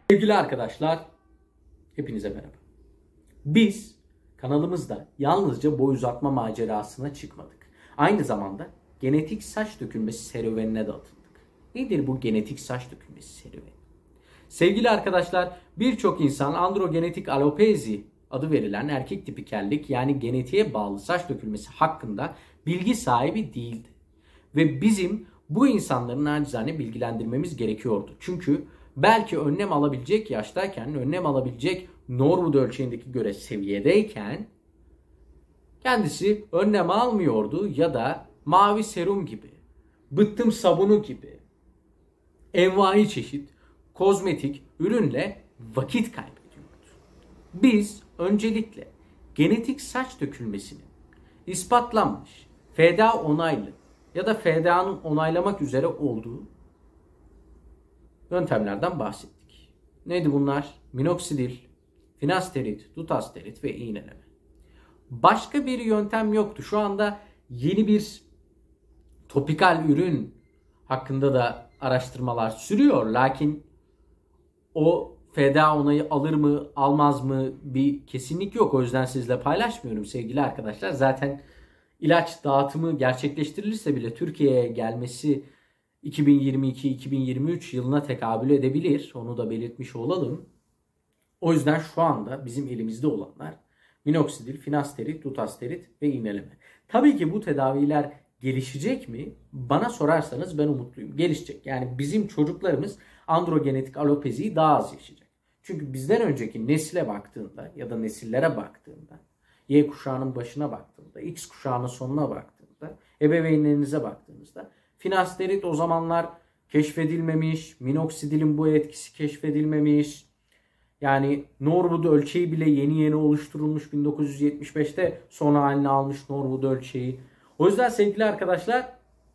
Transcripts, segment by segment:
Sevgili arkadaşlar, hepinize merhaba. Biz kanalımızda yalnızca boy uzatma macerasına çıkmadık. Aynı zamanda genetik saç dökülmesi serüvenine de atıldık. Nedir bu genetik saç dökülmesi serüveni? Sevgili arkadaşlar, birçok insan androgenetik alopezi adı verilen erkek tipikellik, yani genetiğe bağlı saç dökülmesi hakkında bilgi sahibi değildi. Ve bizim bu insanların nacizane bilgilendirmemiz gerekiyordu. Çünkü belki önlem alabilecek yaştayken, önlem alabilecek Norwood ölçeğindeki göre seviyedeyken kendisi önlem almıyordu ya da mavi serum gibi, bıttım sabunu gibi envai çeşit kozmetik ürünle vakit kaybediyordu. Biz öncelikle genetik saç dökülmesinin ispatlanmış, FDA onaylı ya da FDA'nın onaylamak üzere olduğu yöntemlerden bahsettik. Neydi bunlar? Minoksidil, finasterit, dutasterit ve iğneleme. Başka bir yöntem yoktu. Şu anda yeni bir topikal ürün hakkında da araştırmalar sürüyor. Lakin o FDA onayı alır mı, almaz mı bir kesinlik yok. O yüzden sizle paylaşmıyorum sevgili arkadaşlar. Zaten ilaç dağıtımı gerçekleştirilirse bile Türkiye'ye gelmesi 2022-2023 yılına tekabül edebilir. Onu da belirtmiş olalım. O yüzden şu anda bizim elimizde olanlar minoksidil, finasterit, dutasterit ve iğneleme. Tabii ki bu tedaviler gelişecek mi? Bana sorarsanız ben umutluyum. Gelişecek. Yani bizim çocuklarımız androgenetik alopeziyi daha az yaşayacak. Çünkü bizden önceki nesile baktığında ya da nesillere baktığında, Y kuşağının başına baktığında, X kuşağının sonuna baktığında, ebeveynlerinize baktığınızda finasterit o zamanlar keşfedilmemiş, minoksidilin bu etkisi keşfedilmemiş. Yani Norwood ölçeği bile yeni oluşturulmuş 1975'te son halini almış Norwood ölçeği. O yüzden sevgili arkadaşlar,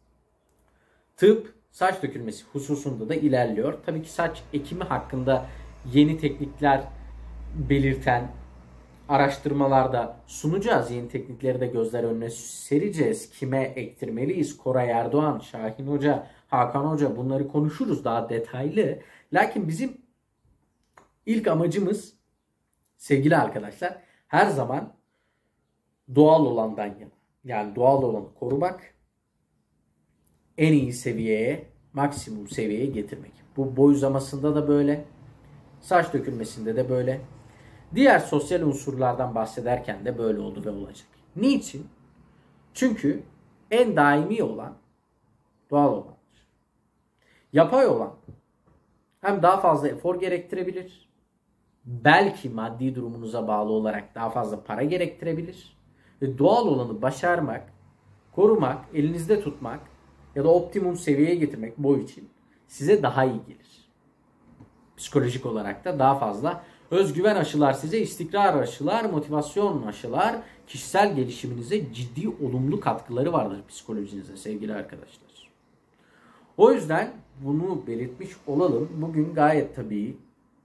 tıp saç dökülmesi hususunda da ilerliyor. Tabii ki saç ekimi hakkında yeni teknikler belirten araştırmalarda sunacağız. Yeni teknikleri de gözler önüne sereceğiz. Kime ektirmeliyiz? Koray Erdoğan, Şahin Hoca, Hakan Hoca, bunları konuşuruz daha detaylı. Lakin bizim ilk amacımız sevgili arkadaşlar her zaman doğal olandan yana. Yani doğal olanı korumak, en iyi seviyeye, maksimum seviyeye getirmek. Bu boy uzamasında da böyle, saç dökülmesinde de böyle. Diğer sosyal unsurlardan bahsederken de böyle oldu ve olacak. Niçin? Çünkü en daimi olan doğal olandır. Yapay olan hem daha fazla efor gerektirebilir, belki maddi durumunuza bağlı olarak daha fazla para gerektirebilir. Ve doğal olanı başarmak, korumak, elinizde tutmak ya da optimum seviyeye getirmek boy için size daha iyi gelir. Psikolojik olarak da daha fazla özgüven aşılar size, istikrar aşılar, motivasyon aşılar, kişisel gelişiminize ciddi olumlu katkıları vardır psikolojinize sevgili arkadaşlar. O yüzden bunu belirtmiş olalım. Bugün gayet tabii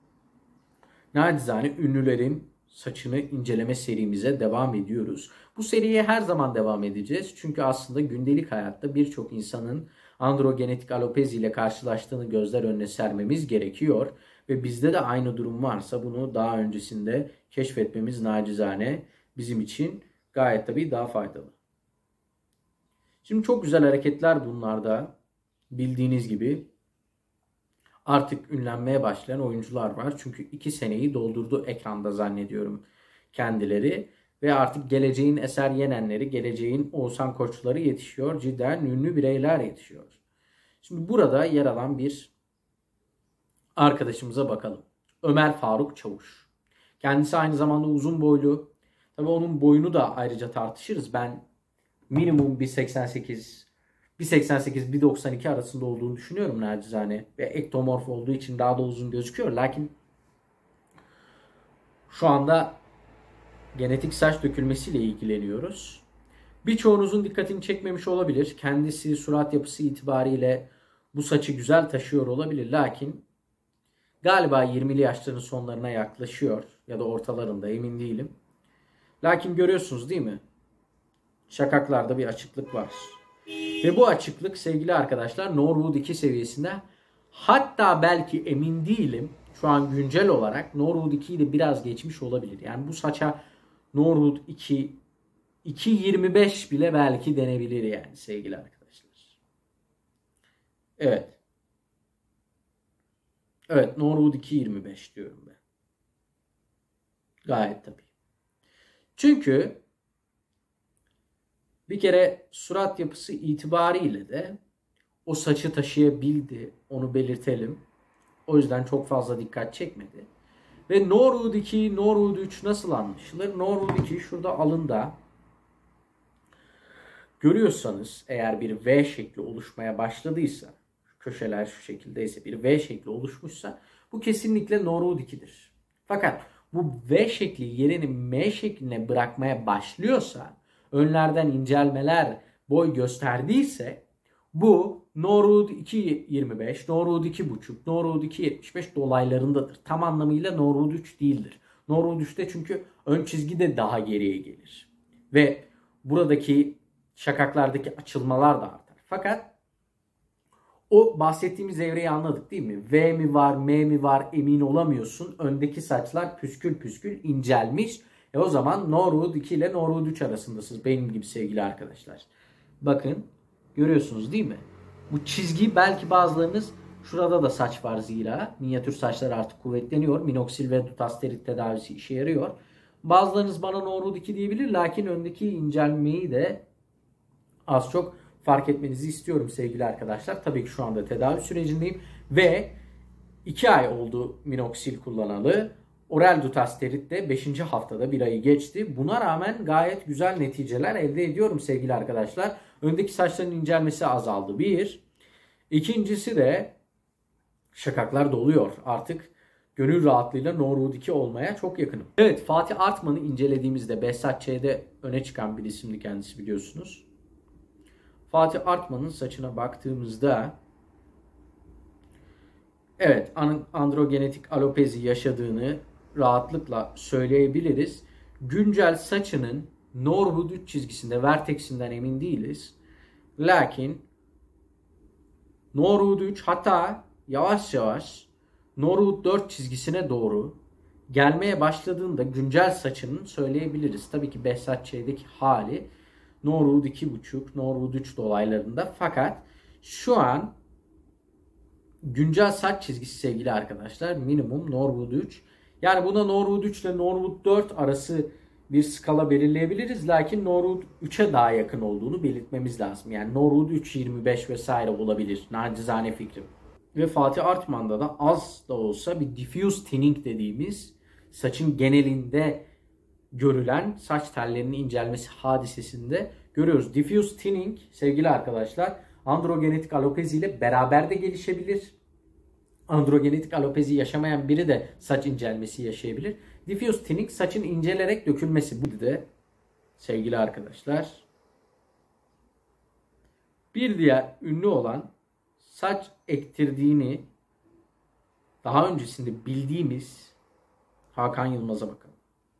nacizane ünlülerin saçını inceleme serimize devam ediyoruz. Bu seriye her zaman devam edeceğiz. Çünkü aslında gündelik hayatta birçok insanın androgenetik alopezi ile karşılaştığını gözler önüne sermemiz gerekiyor. Ve bizde de aynı durum varsa bunu daha öncesinde keşfetmemiz nacizane bizim için gayet tabii daha faydalı. Şimdi çok güzel hareketler bunlarda. Bildiğiniz gibi artık ünlenmeye başlayan oyuncular var. Çünkü 2 seneyi doldurdu ekranda zannediyorum kendileri. Ve artık geleceğin Eser Yenenleri, geleceğin Oğuzhan Koçları yetişiyor. Cidden ünlü bireyler yetişiyor. Şimdi burada yer alan bir arkadaşımıza bakalım. Ömer Faruk Çavuş. Kendisi aynı zamanda uzun boylu. Tabii onun boyunu da ayrıca tartışırız. Ben minimum 1.88-1.92 arasında olduğunu düşünüyorum nacizane. Ve ektomorf olduğu için daha da uzun gözüküyor. Lakin şu anda genetik saç dökülmesiyle ilgileniyoruz. Birçoğunuzun dikkatini çekmemiş olabilir. Kendisi surat yapısı itibariyle bu saçı güzel taşıyor olabilir. Lakin galiba 20'li yaşların sonlarına yaklaşıyor. Ya da ortalarında, emin değilim. Lakin görüyorsunuz değil mi? Şakaklarda bir açıklık var. Ve bu açıklık sevgili arkadaşlar Norwood 2 seviyesinde, hatta belki emin değilim, şu an güncel olarak Norwood 2'yi de biraz geçmiş olabilir. Yani bu saça Norwood 2.25 bile belki denebilir yani sevgili arkadaşlar. Evet. Evet, Norwood 2.25 diyorum ben. Gayet tabii. Çünkü bir kere surat yapısı itibariyle de o saçı taşıyabildi. Onu belirtelim. O yüzden çok fazla dikkat çekmedi. Ve Norwood 2, Norwood 3 nasıl anlaşılır? Norwood 2 şurada alında görüyorsanız eğer bir V şekli oluşmaya başladıysa, köşeler şu şekildeyse bir V şekli oluşmuşsa bu kesinlikle Norwood 2'dir. Fakat bu V şekli yerini M şekline bırakmaya başlıyorsa, önlerden incelmeler boy gösterdiyse bu Norwood 2.25, Norwood 2.5, Norwood 2.75 dolaylarındadır. Tam anlamıyla Norwood 3 değildir. Norwood 3'te çünkü ön çizgi de daha geriye gelir. Ve buradaki şakaklardaki açılmalar da artar. Fakat o bahsettiğimiz evreyi anladık değil mi? V mi var, M mi var emin olamıyorsun. Öndeki saçlar püskül püskül incelmiş. O zaman Norwood 2 ile Norwood 3 arasındasınız benim gibi sevgili arkadaşlar. Bakın görüyorsunuz değil mi? Bu çizgi belki bazılarınız şurada da saç var zira. Minyatür saçlar artık kuvvetleniyor. Minoksil ve dutasterit tedavisi işe yarıyor. Bazılarınız bana Norwood 2 diyebilir. Lakin öndeki incelmeyi de az çok fark etmenizi istiyorum sevgili arkadaşlar. Tabii ki şu anda tedavi sürecindeyim. Ve 2 ay oldu minoksil kullanalı. Oral dutasterit de 5. haftada 1 ayı geçti. Buna rağmen gayet güzel neticeler elde ediyorum sevgili arkadaşlar. Öndeki saçların incelmesi azaldı. Bir. İkincisi de şakaklar doluyor. Artık gönül rahatlığıyla Norwood 2 olmaya çok yakınım. Evet, Fatih Artman'ı incelediğimizde Behzat Ç'de öne çıkan bir isimdi kendisi biliyorsunuz. Fatih Artman'ın saçına baktığımızda evet androgenetik alopezi yaşadığını rahatlıkla söyleyebiliriz. Güncel saçının Norwood 3 çizgisinde, vertexinden emin değiliz. Lakin Norwood 3 hatta yavaş yavaş Norwood 4 çizgisine doğru gelmeye başladığında güncel saçının söyleyebiliriz. Tabii ki Behzat Ç'deki hali Norwood 2.5, Norwood 3 dolaylarında. Fakat şu an güncel saç çizgisi sevgili arkadaşlar minimum Norwood 3. Yani buna Norwood 3 ile Norwood 4 arası bir skala belirleyebiliriz. Lakin Norwood 3'e daha yakın olduğunu belirtmemiz lazım. Yani Norwood 3, 25 vesaire olabilir. Nacizane fikrim. Ve Fatih Artman'da da az da olsa bir diffuse thinning dediğimiz saçın genelinde görülen saç tellerinin incelmesi hadisesinde görüyoruz. Diffuse thinning sevgili arkadaşlar androgenetik alopezi ile beraber de gelişebilir. Androgenetik alopezi yaşamayan biri de saç incelmesi yaşayabilir. Diffuse thinning saçın incelerek dökülmesi. Bu de sevgili arkadaşlar bir diğer ünlü olan saç ektirdiğini daha öncesinde bildiğimiz Hakan Yılmaz'a bakalım.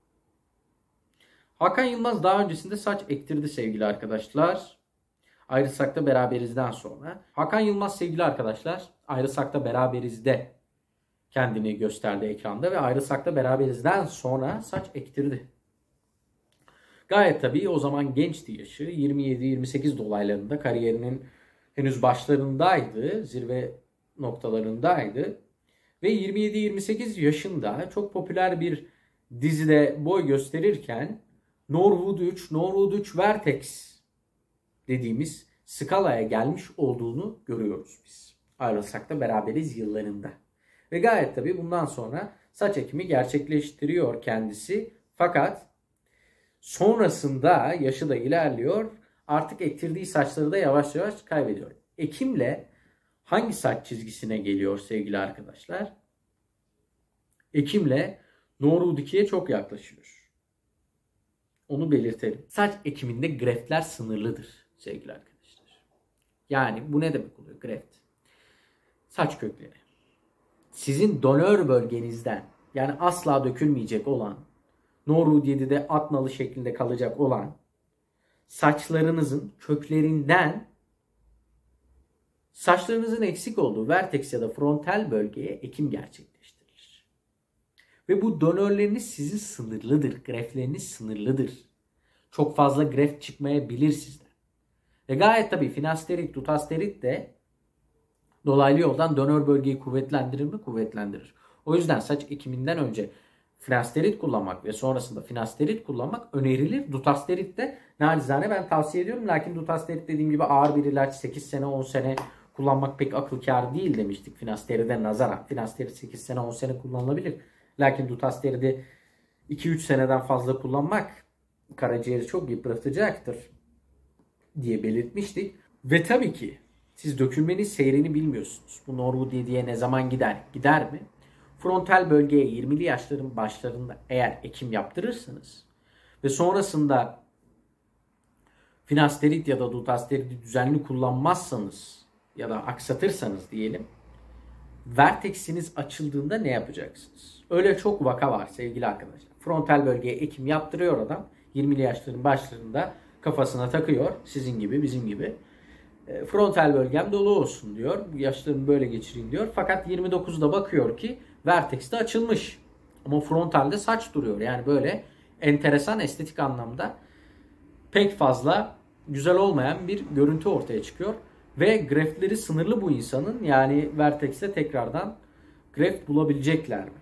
Hakan Yılmaz daha öncesinde saç ektirdi sevgili arkadaşlar. Ayrılsak da beraberizden sonra. Hakan Yılmaz sevgili arkadaşlar Ayrılsak da beraberizde kendini gösterdi ekranda ve Ayrılsak da beraberizden sonra saç ektirdi. Gayet tabii o zaman gençti yaşı. 27-28 dolaylarında kariyerinin henüz başlarındaydı. Zirve noktalarındaydı. Ve 27-28 yaşında çok popüler bir dizide boy gösterirken Norwood 3, Norwood 3 Vertex dediğimiz skalaya gelmiş olduğunu görüyoruz biz. Ayrılsak da beraberiz yıllarında. Ve gayet tabii bundan sonra saç ekimi gerçekleştiriyor kendisi. Fakat sonrasında yaşı da ilerliyor. Artık ektirdiği saçları da yavaş yavaş kaybediyor. Ekimle hangi saç çizgisine geliyor sevgili arkadaşlar? Ekimle Norwood 2'ye çok yaklaşıyor. Onu belirtelim. Saç ekiminde greftler sınırlıdır sevgili arkadaşlar. Yani bu ne demek oluyor greft? Saç kökleri. Sizin donör bölgenizden yani asla dökülmeyecek olan Norwood 7'de at nalı şeklinde kalacak olan saçlarınızın köklerinden saçlarınızın eksik olduğu vertex ya da frontal bölgeye ekim gerçekleştirilir. Ve bu donörleriniz sizin sınırlıdır. Grefleriniz sınırlıdır. Çok fazla greft çıkmayabilir sizden. Ve gayet tabii finasterit, dutasterit de dolaylı yoldan donör bölgeyi kuvvetlendirir mi? Kuvvetlendirir. O yüzden saç ekiminden önce finasterit kullanmak ve sonrasında finasterit kullanmak önerilir. Dutasterit de nacizane ben tavsiye ediyorum. Lakin dutasterit dediğim gibi ağır bir ilaç, 8 sene 10 sene kullanmak pek akıl kârı değil demiştik finasteride nazaran. Finasterit 8 sene 10 sene kullanılabilir. Lakin dutasteridi 2-3 seneden fazla kullanmak karaciğeri çok yıpratacaktır diye belirtmiştik. Ve tabii ki siz dökülmenin seyrini bilmiyorsunuz. Bu Norwood diye ne zaman gider? Gider mi? Frontal bölgeye 20'li yaşların başlarında eğer ekim yaptırırsanız ve sonrasında finasterit ya da dutasteridi düzenli kullanmazsanız ya da aksatırsanız diyelim, vertex'iniz açıldığında ne yapacaksınız? Öyle çok vaka var sevgili arkadaşlar. Frontal bölgeye ekim yaptırıyor adam. 20'li yaşların başlarında kafasına takıyor. Sizin gibi, bizim gibi. Frontal bölgem dolu olsun diyor. Yaşlarımı böyle geçireyim diyor. Fakat 29'da bakıyor ki vertex'te açılmış. Ama frontalde saç duruyor. Yani böyle enteresan, estetik anlamda pek fazla güzel olmayan bir görüntü ortaya çıkıyor. Ve greftleri sınırlı bu insanın. Yani vertex'te tekrardan greft bulabilecekler mi?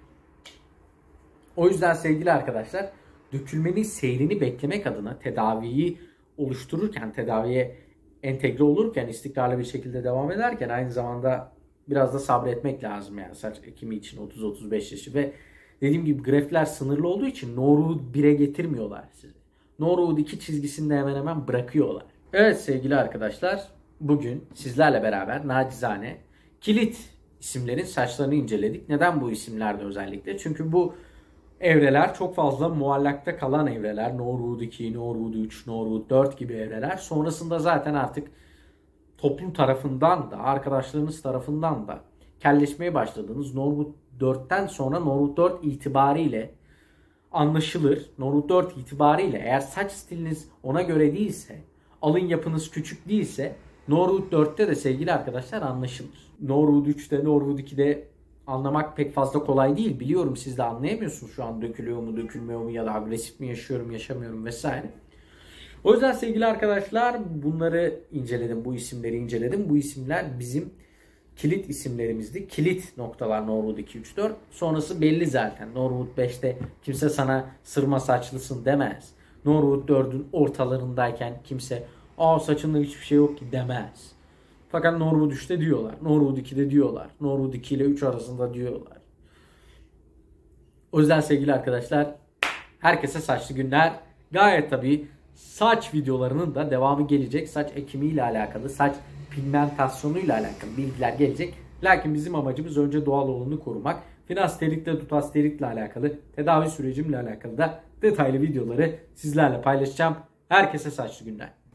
O yüzden sevgili arkadaşlar, dökülmenin seyrini beklemek adına tedaviyi oluştururken, tedaviye entegre olurken, istikrarlı bir şekilde devam ederken aynı zamanda biraz da sabretmek lazım yani saç ekimi için 30-35 yaşı ve dediğim gibi greftler sınırlı olduğu için Norwood 1'e getirmiyorlar sizi. Norwood 2 çizgisinde hemen hemen bırakıyorlar. Evet sevgili arkadaşlar, bugün sizlerle beraber nacizane kilit isimlerin saçlarını inceledik. Neden bu isimlerde özellikle? Çünkü bu evreler çok fazla muallakta kalan evreler. Norwood 2, Norwood 3, Norwood 4 gibi evreler. Sonrasında zaten artık toplum tarafından da, arkadaşlarınız tarafından da kelleşmeye başladığınız Norwood 4'ten sonra Norwood 4 itibariyle anlaşılır. Norwood 4 itibariyle eğer saç stiliniz ona göre değilse, alın yapınız küçük değilse Norwood 4'te de sevgili arkadaşlar anlaşılır. Norwood 3'te, Norwood 2'de anlamak pek fazla kolay değil. Biliyorum siz de anlayamıyorsunuz şu an dökülüyor mu, dökülmüyor mu ya da agresif mi yaşıyorum, yaşamıyorum vesaire. O yüzden sevgili arkadaşlar bunları inceledim, bu isimleri inceledim. Bu isimler bizim kilit isimlerimizdi. Kilit noktalar Norwood 2, 3, 4. Sonrası belli zaten. Norwood 5'te kimse sana sırma saçlısın demez. Norwood 4'ün ortalarındayken kimse saçında hiçbir şey yok ki demez. Fakat Norwood 3'te diyorlar. Norwood 2'de diyorlar. Norwood 2 ile 3 arasında diyorlar. O yüzden sevgili arkadaşlar herkese saçlı günler. Gayet tabii saç videolarının da devamı gelecek. Saç ekimiyle alakalı, saç pigmentasyonuyla alakalı bilgiler gelecek. Lakin bizim amacımız önce doğal olanı korumak. Finasteritle, dutasterikle alakalı, tedavi sürecimle alakalı da detaylı videoları sizlerle paylaşacağım. Herkese saçlı günler.